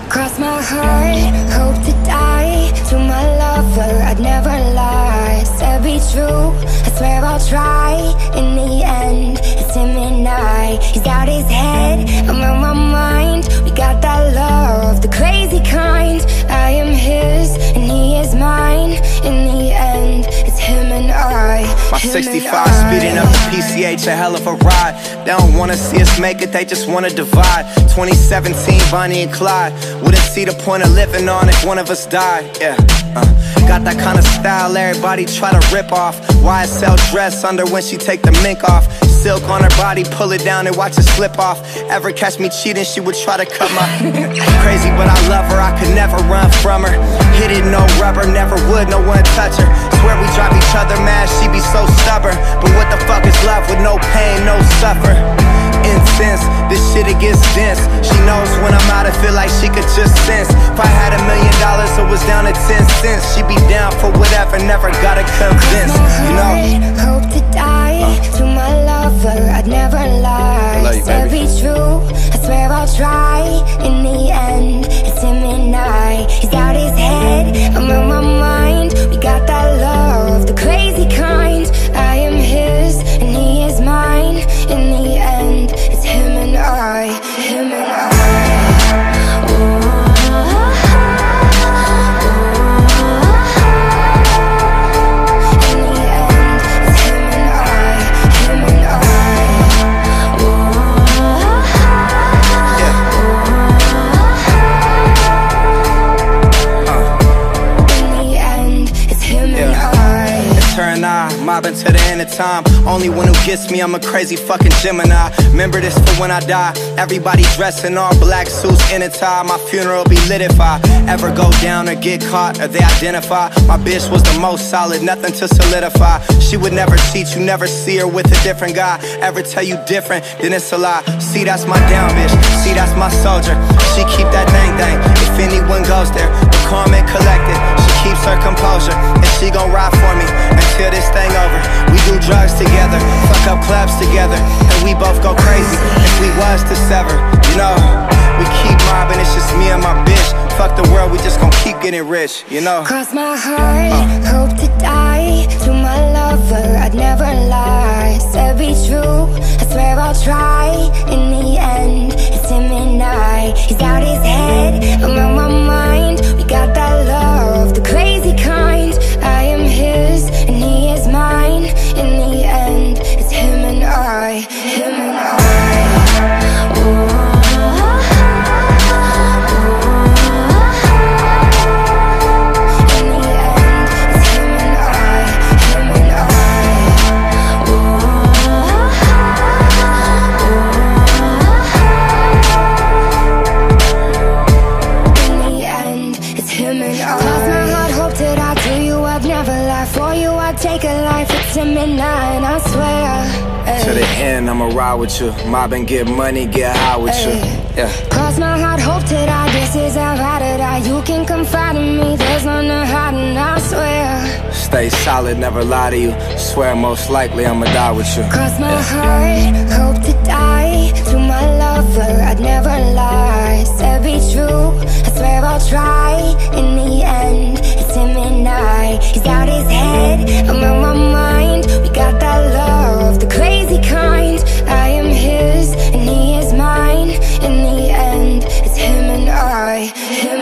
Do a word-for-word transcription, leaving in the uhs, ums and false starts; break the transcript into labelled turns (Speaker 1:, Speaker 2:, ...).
Speaker 1: Cross my heart, hope to die. To my lover, I'd never lie. Said be true, I swear I'll try. In the end, it's him and I. He's out his head, I'm on my mind. We got that love, the crazy kind. I am his, and he is mine. In the end, it's him and I.
Speaker 2: My sixty-five speeding up the P C H, a hell of a ride. They don't wanna see us make it, they just wanna divide. Twenty seventeen, Bonnie and Clyde. Wouldn't see the point of living on if one of us died. Yeah, uh, got that kind of style everybody try to rip off. Y S L dress under when she take the mink off. Silk on her body, pull it down and watch it slip off. Ever catch me cheating, she would try to cut my crazy, but I love her, I could never run from her. Hit it, no rubber, never would, no one touch her. Swear we drive each other mad, she be so stubborn. But what the fuck is love with no pain, no suffer? Incense, this shit it gets dense. She knows when I'm out, I feel like she could just sense. If I had a million dollars, it was down to ten cents. She'd be down for whatever, never gotta convince, you know?
Speaker 1: Hope to die, uh. to my lover, I'd never lie.
Speaker 2: I
Speaker 1: Said be true, I swear I'll try. In the end, it's him and I. He's out his head, I'm on my mind. We got that love, the crazy kind. I am his, and he is mine. In the end, it's him and I, him and I. Oh.
Speaker 2: Mobbing to the end of time. Only one who gets me, I'm a crazy fucking Gemini. Remember this for when I die. Everybody dressed in all black suits in a tie. My funeral be lit if I ever go down or get caught or they identify. My bitch was the most solid, nothing to solidify. She would never cheat, you never see her with a different guy. Ever tell you different, then it's a lie. See, that's my down bitch, see, that's my soldier. She keep that thing thing, if anyone goes there. But calm and collected, she keeps her composure. And she gon' ride for me until this thing over. We do drugs together, fuck up clubs together, and we both go crazy if we was to sever, you know. We keep mobbing, it's just me and my bitch. Fuck the world, we just gon' keep getting rich, you know.
Speaker 1: Cross my heart, uh. hope to die. To my lover, I'd never lie. Said be true, I swear I'll try. In the end, it's him and I. He's out his head, I'm on my mind. We got that love, the crazy kind. I am his, and he is mine. In the end, it's him and I, him and I. Oh. Take a life, it's him and I, and I swear ay.
Speaker 2: To the end, I'ma ride with you. Mob and get money, get high with ay. you. Yeah.
Speaker 1: Cross my heart, hope to die. This is how I to die. You can confide in me, there's none to hide, and I swear.
Speaker 2: Stay solid, never lie to you. Swear most likely I'ma die with you.
Speaker 1: Cross my
Speaker 2: yeah.
Speaker 1: heart, hope to die. To my lover, I'd never lie. Said be true, I swear I'll try. In the end, it's him and I. He's out his head, I'm on my mind. We got that love, the crazy kind. I am his, and he is mine. In the end, it's him and I, him